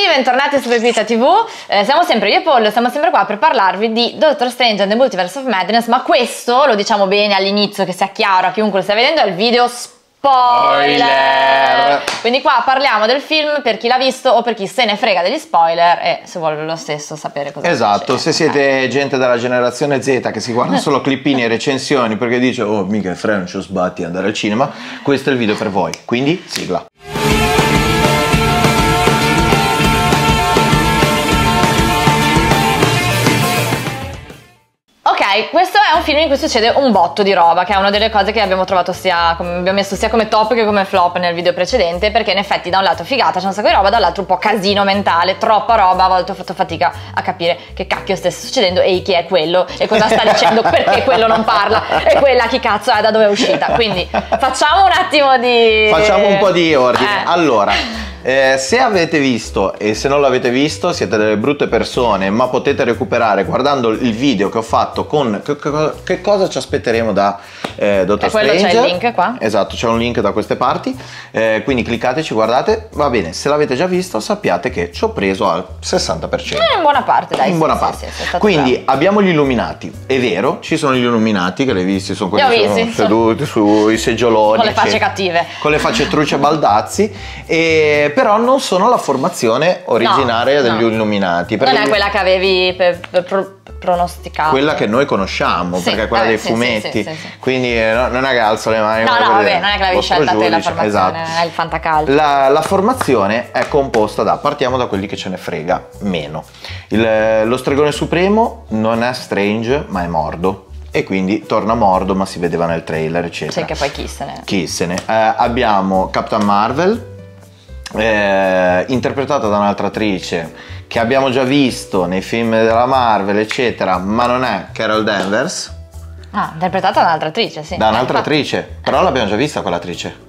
bentornati su Pepita TV, siamo sempre io e Pollo, siamo sempre qua per parlarvi di Doctor Strange and the Multiverse of Madness, ma questo, lo diciamo bene all'inizio che sia chiaro a chiunque lo stia vedendo, è il video spoiler! Quindi qua parliamo del film per chi l'ha visto o per chi se ne frega degli spoiler e se vuole lo stesso sapere cosa esatto, succede. se siete gente della generazione Z che si guarda solo clippini e recensioni perché dice oh mica frega non ci ho sbatti andare al cinema, questo è il video per voi, quindi sigla. Ok, questo è un film in cui succede un botto di roba, che è una delle cose che abbiamo trovato abbiamo messo sia come top che come flop nel video precedente, perché in effetti da un lato figata, c'è un sacco di roba, dall'altro un po' casino mentale, troppa roba, a volte ho fatto fatica a capire che cacchio stesse succedendo e chi è quello e cosa sta dicendo, perché quello non parla e quella chi cazzo è, da dove è uscita. Quindi facciamo un attimo di... Facciamo un po' di ordine. Allora, se avete visto e se non l'avete visto siete delle brutte persone, ma potete recuperare guardando il video che ho fatto con che cosa ci aspetteremo da Doctor Strange. C'è il link qua. Esatto, c'è un link da queste parti, quindi cliccateci, guardate, va bene, se l'avete già visto sappiate che ci ho preso al 60%. In buona parte, dai. In buona parte. Quindi bravo. Abbiamo gli Illuminati, è vero, ci sono gli Illuminati che li hai visti, sono quelli che sono seduti sui seggioloni. Con le facce cattive. Con le facce truce e baldazzi, però non sono la formazione originaria degli Illuminati. Non è quella che avevi pronosticato. Quella che noi conosciamo, perché è quella dei fumetti. Sì. Quindi non è che alzo le mani. No, vabbè, non è che l'avevi scelta te la formazione, esatto. È il fantacalcio. La formazione è composta da, partiamo da quelli che ce ne frega meno. Lo stregone supremo non è Strange, ma è Mordo. E quindi torna Mordo, ma si vedeva nel trailer, eccetera. Sì, che poi chi se ne... Chi se ne. Abbiamo Captain Marvel, interpretata da un'altra attrice che abbiamo già visto nei film della Marvel eccetera, ma non è Carol Danvers. Ah, interpretata da un'altra attrice, sì. Da un'altra attrice, però l'abbiamo già vista quell'attrice.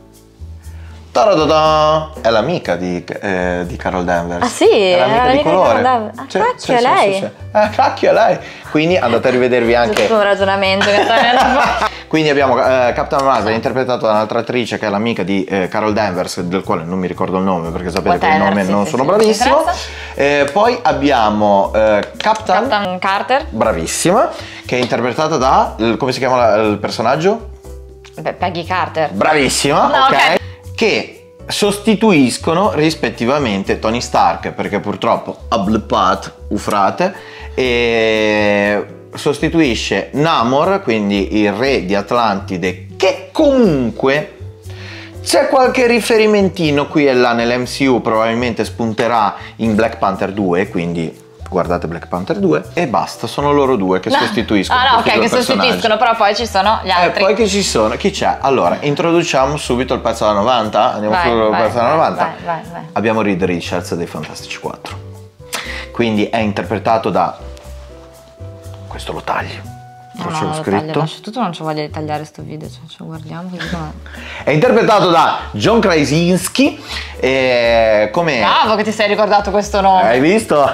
È l'amica di Carol Danvers. Ah sì? È l'amica di colore. Cacchio, è lei. Sì. Cacchio, è lei. Quindi andate a rivedervi anche tutto un ragionamento che sta venendo. Quindi abbiamo Captain Marvel interpretato da un'altra attrice che è l'amica di Carol Danvers, del quale non mi ricordo il nome perché sapete che il nome non sono bravissimo. Poi abbiamo Captain Carter, bravissima, che è interpretata da, come si chiama il personaggio? Peggy Carter, bravissima, no, ok. Che sostituiscono rispettivamente Tony Stark, perché purtroppo ha blippato ufrate, e sostituisce Namor, quindi il re di Atlantide, che comunque c'è qualche riferimentino qui e là nell'MCU, probabilmente spunterà in Black Panther 2, quindi guardate Black Panther 2 e basta, sono loro due che sostituiscono. Ah no, ok, che sostituiscono, però poi ci sono gli altri. Poi che ci sono, chi c'è? Allora, introduciamo subito il pezzo da 90, andiamo sul pezzo da 90. Vai. Abbiamo Reed Richards dei Fantastici 4. Quindi è interpretato da... questo lo taglio. No, scritto. Tutto non c'ho voglia di tagliare sto video, cioè guardiamo così com'è. È interpretato da John Krasinski, come... Bravo che ti sei ricordato questo nome. Hai visto?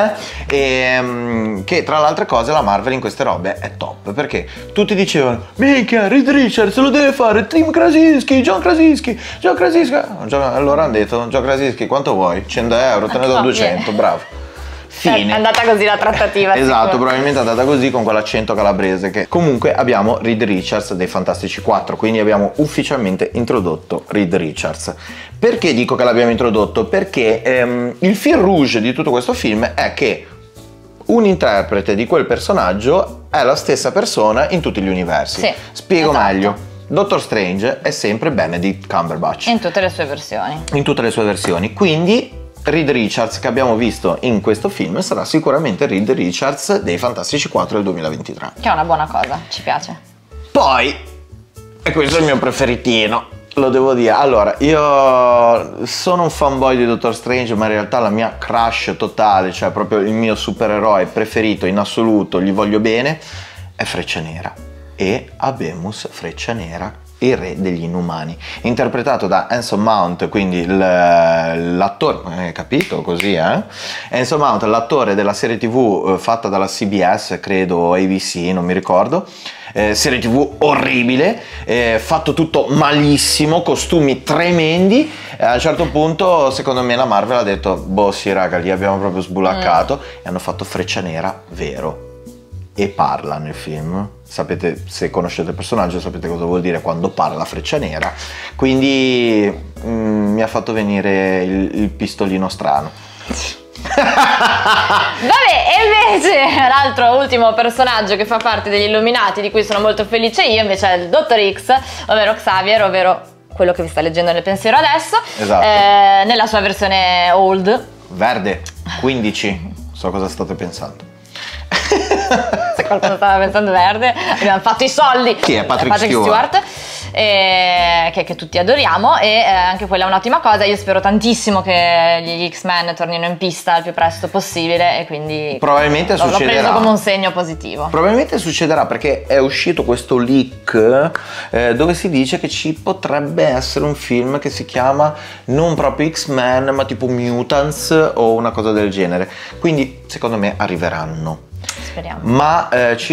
Che tra le altre cose la Marvel in queste robe è top, perché tutti dicevano mica Reed Richards lo deve fare Tim Krasinski, John Krasinski. Allora hanno detto John Krasinski quanto vuoi? 100 euro, te ne do 200, bravo. Fine. È andata così la trattativa. Esatto, sicuro. probabilmente è andata così con quell'accento calabrese che... Comunque abbiamo Reed Richards dei Fantastici 4, quindi abbiamo ufficialmente introdotto Reed Richards. Perché dico che l'abbiamo introdotto? Perché il fil rouge di tutto questo film è che un interprete di quel personaggio è la stessa persona in tutti gli universi. Sì, spiego meglio. Doctor Strange è sempre Benedict Cumberbatch. In tutte le sue versioni. In tutte le sue versioni, quindi... Reed Richards che abbiamo visto in questo film sarà sicuramente Reed Richards dei Fantastici 4 del 2023. Che è una buona cosa, ci piace. Poi, e questo è il mio preferitino, lo devo dire. Allora, io sono un fanboy di Doctor Strange, ma in realtà la mia crush totale, cioè proprio il mio supereroe preferito in assoluto, gli voglio bene, è Freccia Nera. E Abemus Freccia Nera il re degli Inumani, interpretato da Anson Mount, quindi l'attore, capito così, Anson Mount, l'attore della serie TV fatta dalla CBS, credo ABC, non mi ricordo, serie TV orribile, fatto tutto malissimo, costumi tremendi. A un certo punto secondo me la Marvel ha detto boh sì raga, lì abbiamo proprio sbulaccato, e hanno fatto Freccia Nera vero, e parla nel film. Sapete, se conoscete il personaggio sapete cosa vuol dire quando parla Freccia Nera, quindi mi ha fatto venire il pistolino strano. Vabbè, e invece l'altro ultimo personaggio che fa parte degli Illuminati, di cui sono molto felice io, invece è il Dottor X, ovvero Xavier, ovvero quello che vi sta leggendo nel pensiero adesso. Esatto. Nella sua versione old. Verde, 15, so cosa state pensando. Se qualcuno stava pensando verde, abbiamo fatto i soldi. Chi è? Patrick Stewart. Che tutti adoriamo, e anche quella è un'ottima cosa. Io spero tantissimo che gli X-Men tornino in pista il più presto possibile, e quindi probabilmente l'ho succederà. preso come un segno positivo. Probabilmente succederà, perché è uscito questo leak dove si dice che ci potrebbe essere un film che si chiama non proprio X-Men ma tipo Mutants o una cosa del genere, quindi secondo me arriveranno. Speriamo. Ma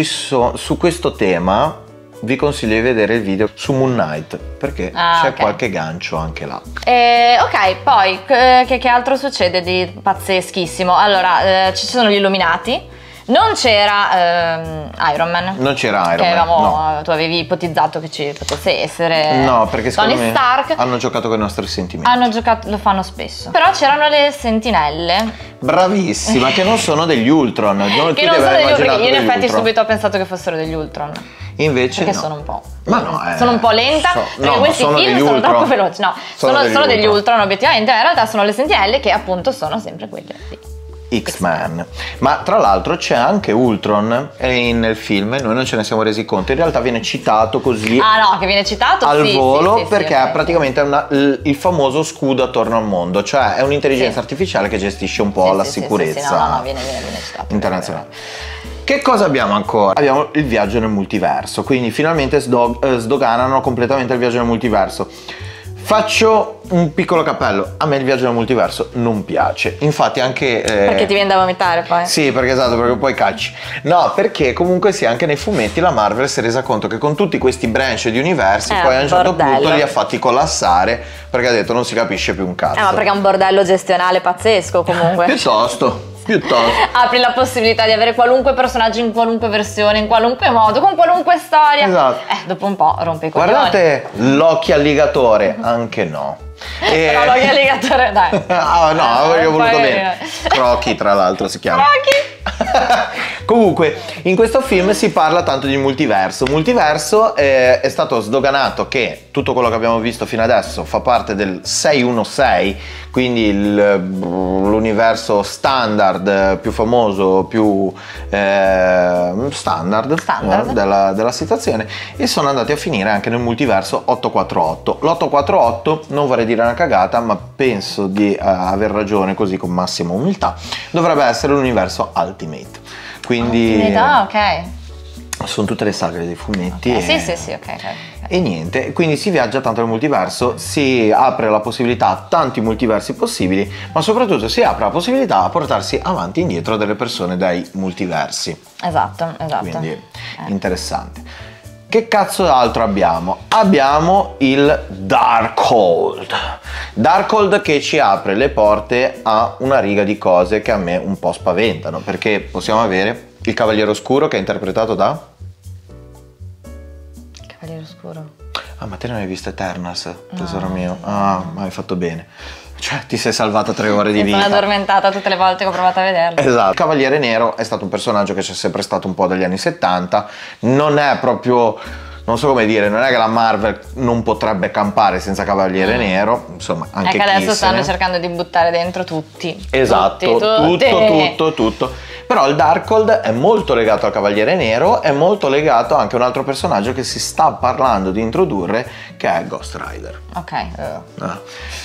su questo tema vi consiglio di vedere il video su Moon Knight, perché c'è qualche gancio anche là. Ok, poi che altro succede di passeschissimo? Allora, ci sono gli Illuminati. Non c'era Iron Man. Non c'era Iron Man. No. Tu avevi ipotizzato che ci potesse essere. No, perché secondo Tony me Stark. hanno giocato con i nostri sentimenti. Hanno giocato, lo fanno spesso. Però c'erano le sentinelle. Bravissima, che non sono degli Ultron. Che non sono degli Ultron, perché io in effetti subito ho pensato che fossero degli Ultron. Invece perché no. sono un po'. Ma no, sono un po' lenta, perché questi film sono troppo veloci. No, sono degli Ultron obiettivamente, ma in realtà sono le sentinelle, che appunto sono sempre quelle di X-Men. Ma tra l'altro c'è anche Ultron nel film, noi non ce ne siamo resi conto, in realtà viene citato così che viene citato al volo, perché okay. è praticamente il famoso scudo attorno al mondo, cioè è un'intelligenza artificiale che gestisce un po' la sicurezza no, viene citato, internazionale. Che cosa abbiamo ancora? Abbiamo il viaggio nel multiverso, quindi finalmente sdoganano completamente il viaggio nel multiverso. Faccio un piccolo cappello, a me il viaggio nel multiverso non piace, infatti anche perché ti viene da vomitare poi. Sì, perché perché poi cacci. No, perché comunque sì, anche nei fumetti la Marvel si è resa conto che con tutti questi branch di universi poi a un certo punto li ha fatti collassare, perché ha detto non si capisce più un cazzo. Ma perché è un bordello gestionale pazzesco comunque. Piuttosto. Apri la possibilità di avere qualunque personaggio in qualunque versione, in qualunque modo, con qualunque storia. Esatto. Dopo un po' rompe i coglioni. Guardate Loki alligatore, anche no. Però Loki alligatore, dai. No, avrei voluto bene. Crocky, tra l'altro si chiama. Comunque, in questo film si parla tanto di multiverso. Multiverso è stato sdoganato che tutto quello che abbiamo visto fino adesso fa parte del 616, quindi l'universo standard più famoso, più standard. Della situazione, e sono andati a finire anche nel multiverso 848. L'848, non vorrei dire una cagata, ma penso di aver ragione, così con massima umiltà, dovrebbe essere l'universo Ultimate. Quindi ok. sono tutte le saghe dei fumetti. Sì, ok. E niente, quindi si viaggia tanto nel multiverso, si apre la possibilità a tanti multiversi possibili, ma soprattutto si apre la possibilità a portarsi avanti e indietro delle persone dai multiversi. Esatto. Quindi interessante. Che cazzo altro abbiamo? Abbiamo il Darkhold. Darkhold che ci apre le porte a una riga di cose che a me un po' spaventano, perché possiamo avere il Cavaliere Oscuro, che è interpretato da... Cavaliere Oscuro. Ah, ma te non hai visto Eternals, tesoro mio? Ah, ma hai fatto bene. Cioè, ti sei salvata 3 ore di vita. Mi sono addormentata tutte le volte che ho provato a vederlo. Esatto. Cavaliere Nero è stato un personaggio che c'è sempre stato un po' dagli anni 70. Non è proprio, non so come dire, non è che la Marvel non potrebbe campare senza Cavaliere Nero. Insomma, anche che adesso stanno cercando di buttare dentro tutti. Esatto, tutto. Però il Darkhold è molto legato al Cavaliere Nero, è molto legato anche a un altro personaggio che si sta parlando di introdurre, che è Ghost Rider. Ok. No.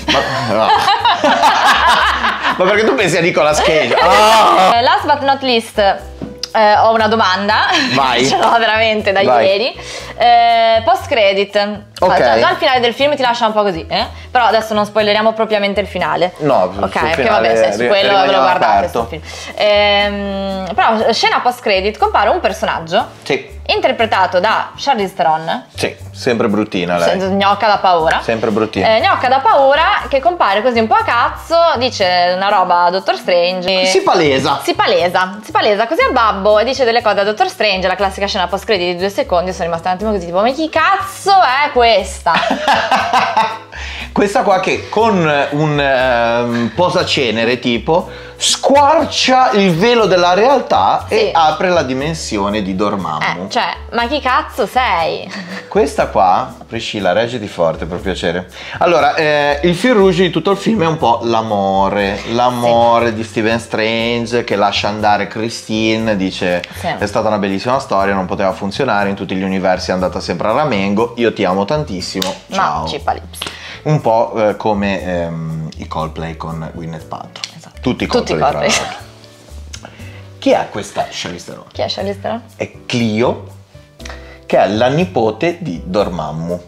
Ma perché tu pensi a Nicolas Cage? Last but not least, ho una domanda. Vai. Ce l'ho veramente da ieri. Post credit. Ok. Già il finale del film ti lascia un po' così, però adesso non spoileriamo propriamente il finale. No, ok, sul perché finale vabbè, se su quello ve lo guardate aperto. sul film. Però scena post credit compare un personaggio Sì, interpretato da Charlize Theron, sì, sempre bruttina lei. gnocca da paura. Sempre bruttina. Gnocca da paura che compare così un po' a cazzo, dice una roba a Doctor Strange. Si palesa. Si palesa così a babbo e dice delle cose a Doctor Strange, la classica scena post credit di 2 secondi. Sono rimasta un attimo così tipo, ma chi cazzo è questa? Questa qua che con un posacenere tipo squarcia il velo della realtà e apre la dimensione di Dormammu. Cioè, ma chi cazzo sei? Questa qua, Priscilla, reggiti forte per piacere. Allora, il fil rouge di tutto il film è un po' l'amore di Stephen Strange che lascia andare Christine, dice è stata una bellissima storia, non poteva funzionare, in tutti gli universi è andata sempre a ramengo, io ti amo tantissimo, ciao. Ma cipalips. Un po' come i Coldplay con Gwyneth Paltrow. Esatto. Tutti i Coldplay. Tra l'altro. Chi è questa Charlize Theron? Chi è Charlize Theron? È Clio, che è la nipote di Dormammu.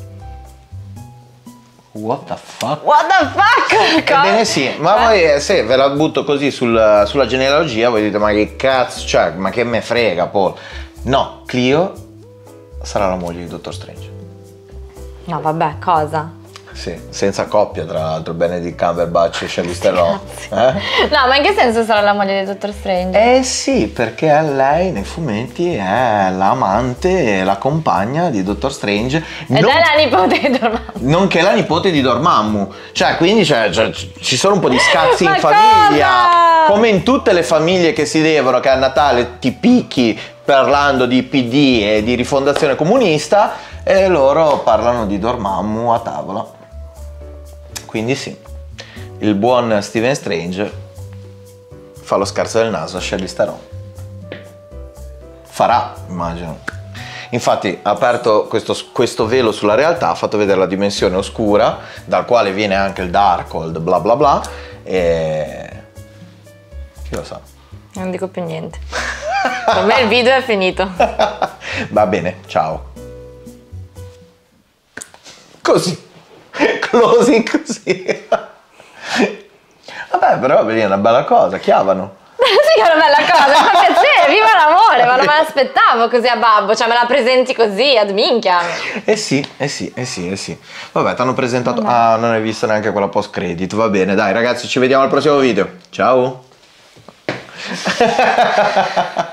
What the fuck? What the fuck? Ebbene sì, ma voi se ve la butto così sulla genealogia, voi dite ma che cazzo, cioè, ma che me frega, Paul. No, Clio sarà la moglie di Doctor Strange. No, vabbè, cosa? Sì, senza coppia tra l'altro, Benedict Cumberbatch e Charlize Theron. No, ma in che senso sarà la moglie di Doctor Strange? Eh sì, perché lei nei fumetti è l'amante e la compagna di Doctor Strange. Ed è la nipote di Dormammu. Nonché la nipote di Dormammu. Cioè, quindi ci sono un po' di scazzi in Ma famiglia. cosa? Come in tutte le famiglie che si devono, che a Natale ti picchi parlando di PD e di rifondazione comunista, e loro parlano di Dormammu a tavola. Quindi sì, il buon Stephen Strange fa lo scherzo del naso a Charlize Theron. Farà, immagino. Infatti ha aperto questo velo sulla realtà, ha fatto vedere la dimensione oscura, dal quale viene anche il Darkhold, bla bla bla, e... chi lo sa? Non dico più niente. Per me il video è finito. Va bene, ciao. Così. Closing così. Vabbè, però è una bella cosa, chiavano. Sì, che è una bella cosa, mi fa piacere, viva l'amore, ma non me l'aspettavo così a babbo, cioè me la presenti così, ad minchia. Eh sì. Vabbè, ti hanno presentato... Ah, non hai visto neanche quella post credit, va bene, dai ragazzi, ci vediamo al prossimo video. Ciao.